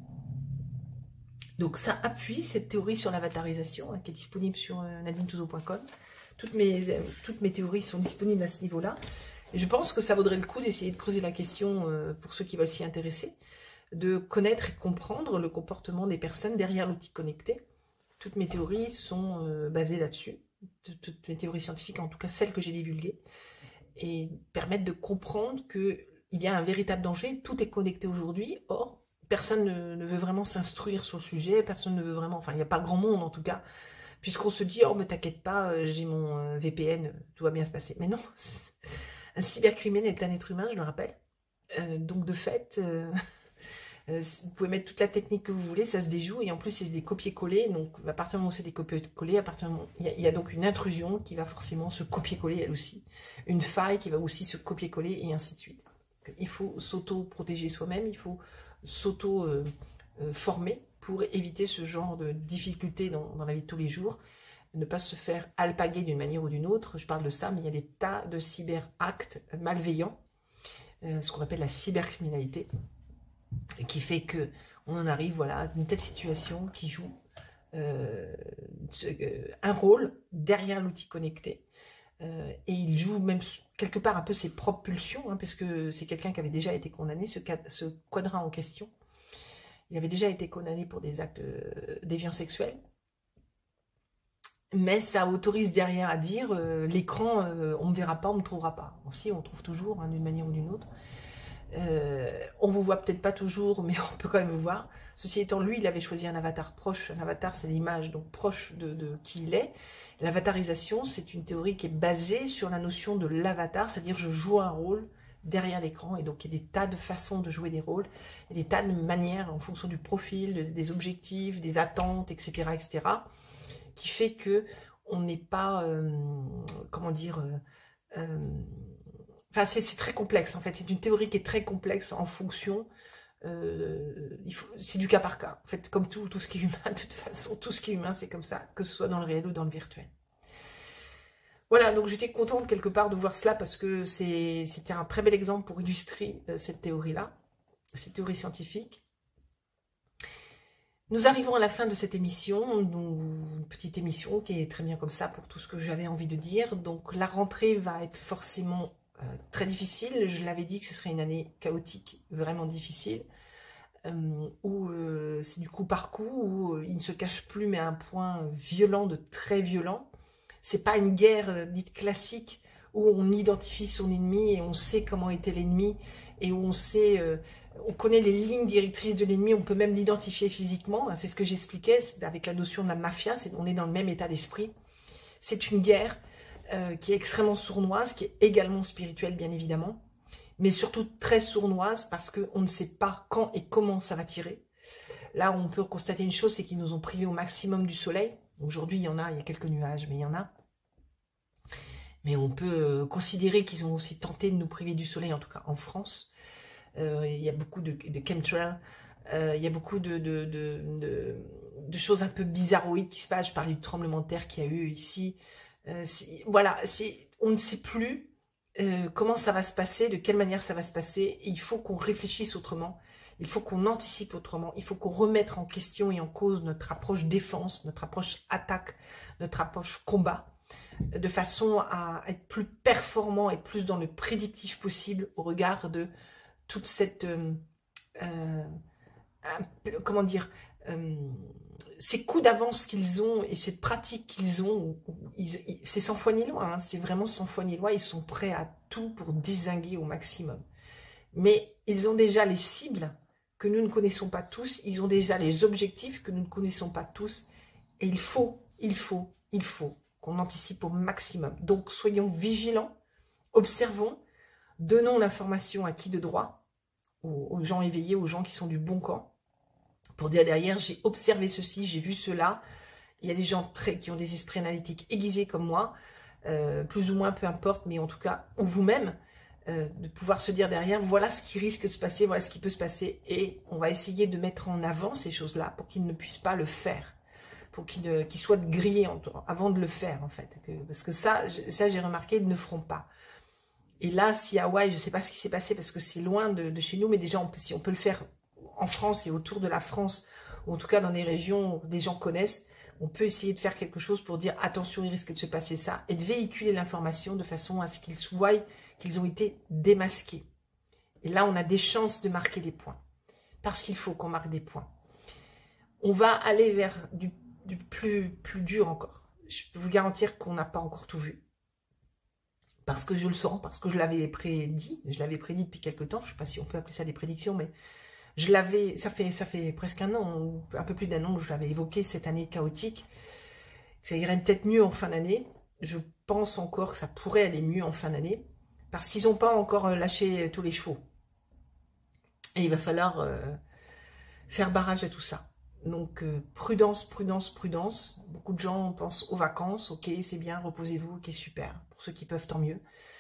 Donc ça appuie cette théorie sur l'avatarisation, hein, qui est disponible sur nadinetouzeau.com. Toutes mes théories sont disponibles à ce niveau-là. Et je pense que ça vaudrait le coup d'essayer de creuser la question pour ceux qui veulent s'y intéresser, de connaître et comprendre le comportement des personnes derrière l'outil connecté. Toutes mes théories sont basées là-dessus. Toutes mes théories scientifiques, en tout cas celles que j'ai divulguées, et permettent de comprendre qu'il y a un véritable danger. Tout est connecté aujourd'hui. Or, personne ne veut vraiment s'instruire sur le sujet. Personne ne veut vraiment... Enfin, il n'y a pas grand monde, en tout cas, puisqu'on se dit, oh, mais t'inquiète pas, j'ai mon VPN, tout va bien se passer. Mais non, un cybercriminel est un être humain, je le rappelle. Donc, de fait... vous pouvez mettre toute la technique que vous voulez, ça se déjoue, et en plus c'est des copier-coller, donc à partir du moment où c'est des copier-coller, il y a donc une intrusion qui va forcément se copier-coller elle aussi, une faille qui va aussi se copier-coller, et ainsi de suite. Il faut s'auto-protéger soi-même, il faut s'auto-former pour éviter ce genre de difficultés dans la vie de tous les jours, ne pas se faire alpaguer d'une manière ou d'une autre. Je parle de ça, mais il y a des tas de cyber-actes malveillants, ce qu'on appelle la cybercriminalité, qui fait que on en arrive voilà, à une telle situation qui joue un rôle derrière l'outil connecté. Et il joue même quelque part un peu ses propres pulsions, hein, parce que c'est quelqu'un qui avait déjà été condamné, ce quadra en question. Il avait déjà été condamné pour des actes déviants sexuels. Mais ça autorise derrière à dire l'écran, on ne me verra pas, on ne me trouvera pas. Bon, si, on trouve toujours, hein, d'une manière ou d'une autre. On vous voit peut-être pas toujours, mais on peut quand même vous voir. Ceci étant, lui, il avait choisi un avatar proche. Un avatar, c'est l'image, donc proche de qui il est. L'avatarisation, c'est une théorie qui est basée sur la notion de l'avatar, c'est-à-dire je joue un rôle derrière l'écran, et donc il y a des tas de façons de jouer des rôles, il y a des tas de manières en fonction du profil, des objectifs, des attentes, etc., qui fait que on n'est pas, comment dire, enfin, c'est très complexe, en fait. C'est une théorie qui est très complexe en fonction... c'est du cas par cas. En fait, comme tout ce qui est humain, de toute façon, tout ce qui est humain, c'est comme ça, que ce soit dans le réel ou dans le virtuel. Voilà, donc j'étais contente quelque part de voir cela parce que c'était un très bel exemple pour illustrer cette théorie-là, cette théorie scientifique. Nous arrivons à la fin de cette émission, une petite émission qui est très bien comme ça pour tout ce que j'avais envie de dire. Donc la rentrée va être forcément très difficile. Je l'avais dit que ce serait une année chaotique, vraiment difficile, où c'est du coup par coup, où il ne se cache plus, mais à un point violent, de très violent. C'est pas une guerre dite classique où on identifie son ennemi et on sait comment était l'ennemi et où on sait, on connaît les lignes directrices de l'ennemi, on peut même l'identifier physiquement. C'est ce que j'expliquais avec la notion de la mafia, on est dans le même état d'esprit. C'est une guerre qui est extrêmement sournoise, qui est également spirituelle bien évidemment, mais surtout très sournoise parce qu'on ne sait pas quand et comment ça va tirer. Là, on peut constater une chose, c'est qu'ils nous ont privés au maximum du soleil. Aujourd'hui, il y a quelques nuages, mais il y en a. Mais on peut considérer qu'ils ont aussi tenté de nous priver du soleil, en tout cas en France. Il y a beaucoup de chemtrails, il y a beaucoup de choses un peu bizarroïdes qui se passent. Je parlais du tremblement de terre qu'il y a eu ici. Voilà, on ne sait plus comment ça va se passer, de quelle manière ça va se passer. Et il faut qu'on réfléchisse autrement. Il faut qu'on anticipe autrement, il faut qu'on remette en question et en cause notre approche défense, notre approche attaque, notre approche combat, de façon à être plus performant et plus dans le prédictif possible au regard de toute cette, comment dire, ces coups d'avance qu'ils ont et cette pratique qu'ils ont, c'est sans foi ni loi, hein, c'est vraiment sans foi ni loi, ils sont prêts à tout pour dézinguer au maximum. Mais ils ont déjà les cibles que nous ne connaissons pas tous, ils ont déjà les objectifs que nous ne connaissons pas tous, et il faut qu'on anticipe au maximum. Donc soyons vigilants, observons, donnons l'information à qui de droit, aux gens éveillés, aux gens qui sont du bon camp, pour dire derrière, j'ai observé ceci, j'ai vu cela. Il y a des gens qui ont des esprits analytiques aiguisés comme moi, plus ou moins, peu importe, mais en tout cas, en vous-même, de pouvoir se dire derrière, voilà ce qui risque de se passer, voilà ce qui peut se passer, et on va essayer de mettre en avant ces choses-là pour qu'ils ne puissent pas le faire, pour qu'ils soient grillés avant de le faire, en fait. Parce que ça j'ai remarqué, ils ne feront pas. Et là, si à Hawaï, je ne sais pas ce qui s'est passé, parce que c'est loin de chez nous, mais déjà, si on peut le faire en France et autour de la France, ou en tout cas dans des régions où des gens connaissent, on peut essayer de faire quelque chose pour dire attention, il risque de se passer ça, et de véhiculer l'information de façon à ce qu'ils voient qu'ils ont été démasqués. Et là, on a des chances de marquer des points, parce qu'il faut qu'on marque des points. On va aller vers du plus dur encore. Je peux vous garantir qu'on n'a pas encore tout vu. Parce que je le sens, parce que je l'avais prédit depuis quelque temps, je ne sais pas si on peut appeler ça des prédictions, mais ça fait presque un an, ou un peu plus d'un an que je l'avais évoqué, cette année chaotique. Ça irait peut-être mieux en fin d'année. Je pense encore que ça pourrait aller mieux en fin d'année, parce qu'ils n'ont pas encore lâché tous les chevaux. Et il va falloir faire barrage à tout ça. Donc prudence, prudence, prudence. Beaucoup de gens pensent aux vacances, ok, c'est bien, reposez-vous, ok, super. Pour ceux qui peuvent, tant mieux.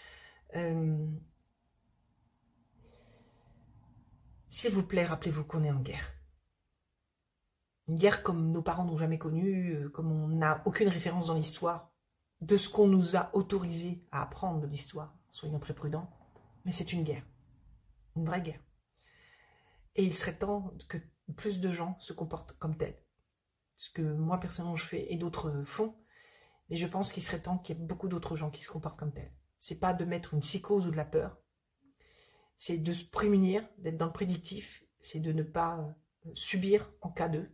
S'il vous plaît, rappelez-vous qu'on est en guerre. Une guerre comme nos parents n'ont jamais connue, comme on n'a aucune référence dans l'histoire, de ce qu'on nous a autorisé à apprendre de l'histoire. Soyons très prudents. Mais c'est une guerre. Une vraie guerre. Et il serait temps que plus de gens se comportent comme tels. Ce que moi, personnellement, je fais et d'autres font. Mais je pense qu'il serait temps qu'il y ait beaucoup d'autres gens qui se comportent comme tels. C'est pas de mettre une psychose ou de la peur. C'est de se prémunir, d'être dans le prédictif. C'est de ne pas subir en cas de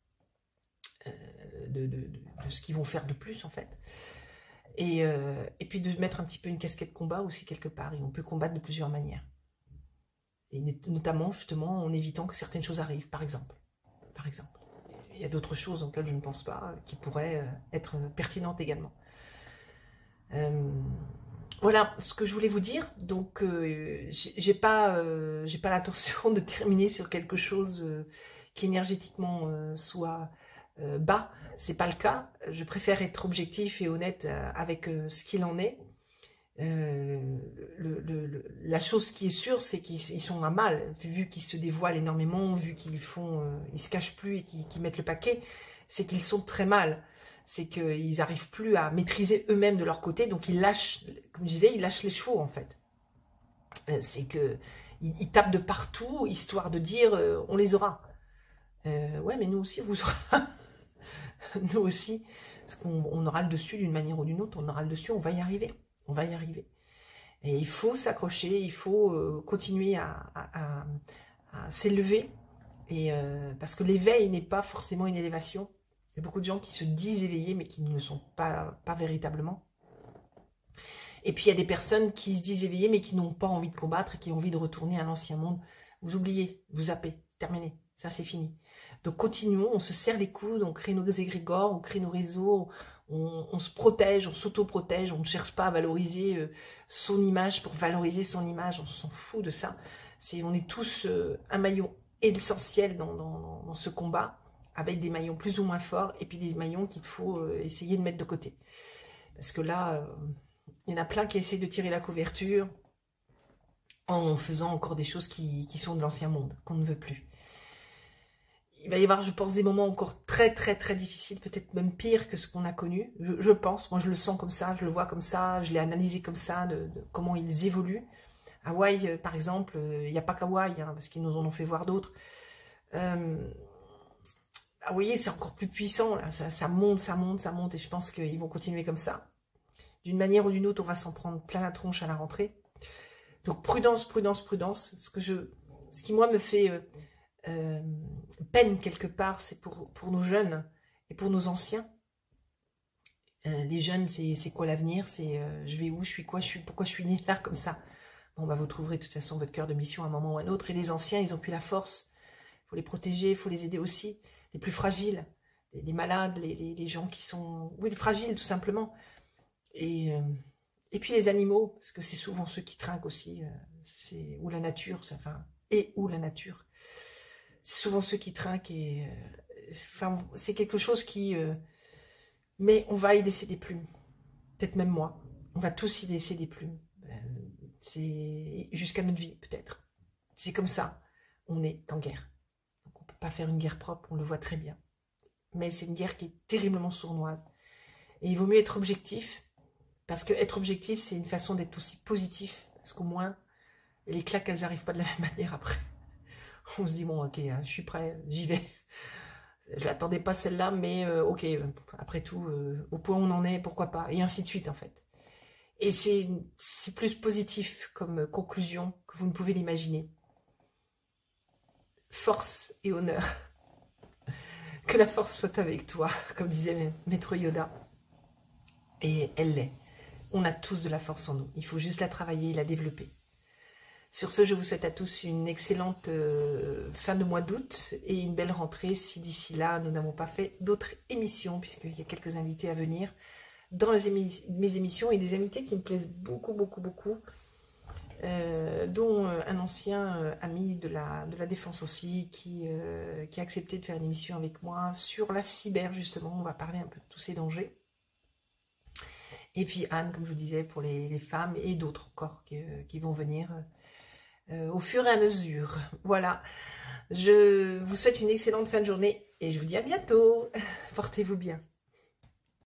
ce qu'ils vont faire de plus, en fait. Et puis de mettre un petit peu une casquette combat aussi quelque part. Et on peut combattre de plusieurs manières. Et notamment, justement, en évitant que certaines choses arrivent, par exemple. Il y a d'autres choses auxquelles je ne pense pas, qui pourraient être pertinentes également. Voilà ce que je voulais vous dire. Donc, j'ai pas l'intention de terminer sur quelque chose qui énergétiquement soit bas. C'est pas le cas. Je préfère être objectif et honnête avec ce qu'il en est. La chose qui est sûre, c'est qu'ils sont à mal, vu qu'ils se dévoilent énormément, vu qu'ils se cachent plus et qu'ils mettent le paquet, c'est qu'ils sont très mal. C'est qu'ils n'arrivent plus à maîtriser eux-mêmes de leur côté, donc ils lâchent, comme je disais, ils lâchent les chevaux en fait. C'est qu'ils tapent de partout, histoire de dire on les aura. Ouais, mais nous aussi, vous aura. Nous aussi, parce qu'on aura le dessus d'une manière ou d'une autre, on aura le dessus, on va y arriver. On va y arriver. Et il faut s'accrocher, il faut continuer à s'élever. Et parce que l'éveil n'est pas forcément une élévation. Il y a beaucoup de gens qui se disent éveillés, mais qui ne le sont pas véritablement. Et puis il y a des personnes qui se disent éveillées, mais qui n'ont pas envie de combattre et qui ont envie de retourner à l'ancien monde. Vous oubliez, vous zappez, terminé. Ça, c'est fini. Donc continuons, on se serre les coudes, on crée nos égrégores, on crée nos réseaux, on se protège, on s'auto-protège, on ne cherche pas à valoriser son image pour valoriser son image, on s'en fout de ça. On est tous un maillon essentiel dans ce combat, avec des maillons plus ou moins forts, et puis des maillons qu'il faut essayer de mettre de côté. Parce que là, il y en a plein qui essaient de tirer la couverture en faisant encore des choses qui sont de l'ancien monde, qu'on ne veut plus. Il va y avoir, je pense, des moments encore très, très, très difficiles, peut-être même pire que ce qu'on a connu. Je pense, moi je le sens comme ça, je le vois comme ça, je l'ai analysé comme ça, de comment ils évoluent. Hawaï, par exemple, il n'y a pas qu'Hawaï, hein, parce qu'ils nous en ont fait voir d'autres. ah, vous voyez, c'est encore plus puissant, là. Ça monte, ça monte, ça monte, et je pense qu'ils vont continuer comme ça. D'une manière ou d'une autre, on va s'en prendre plein la tronche à la rentrée. Donc prudence, prudence, prudence. Ce qui moi me fait peine quelque part, c'est pour nos jeunes et pour nos anciens. Les jeunes, c'est quoi l'avenir? C'est je vais où, je suis quoi, pourquoi je suis né là comme ça? Bon, bah, vous trouverez de toute façon votre cœur de mission à un moment ou à un autre. Et les anciens, ils ont plus la force. Il faut les protéger, il faut les aider aussi. Les plus fragiles, les malades, les gens qui sont... Oui, les fragiles, tout simplement. Et puis les animaux, parce que c'est souvent ceux qui trinquent aussi. Ou la nature, enfin... ou la nature. C'est souvent ceux qui trinquent et... enfin, c'est quelque chose qui... mais on va y laisser des plumes. Peut-être même moi. On va tous y laisser des plumes. C'est jusqu'à notre vie, peut-être. C'est comme ça. On est en guerre. Donc on ne peut pas faire une guerre propre, on le voit très bien. Mais c'est une guerre qui est terriblement sournoise. Et il vaut mieux être objectif, parce que être objectif, c'est une façon d'être aussi positif. Parce qu'au moins, les claques, elles n'arrivent pas de la même manière après. On se dit, bon, ok, je suis prêt, j'y vais. Je l'attendais pas celle-là, mais ok, après tout, au point où on en est, pourquoi pas. Et ainsi de suite, en fait. Et c'est plus positif comme conclusion que vous ne pouvez l'imaginer. Force et honneur. Que la force soit avec toi, comme disait Maître Yoda. Et elle l'est. On a tous de la force en nous. Il faut juste la travailler et la développer. Sur ce, je vous souhaite à tous une excellente fin de mois d'août et une belle rentrée si d'ici là, nous n'avons pas fait d'autres émissions, puisqu'il y a quelques invités à venir dans mes émissions et des invités qui me plaisent beaucoup, beaucoup, beaucoup, dont un ancien ami de la défense aussi, qui a accepté de faire une émission avec moi sur la cyber, justement. On va parler un peu de tous ces dangers. Et puis Anne, comme je vous disais, pour les femmes et d'autres encore qui vont venir au fur et à mesure. Voilà, je vous souhaite une excellente fin de journée et je vous dis à bientôt. Portez-vous bien.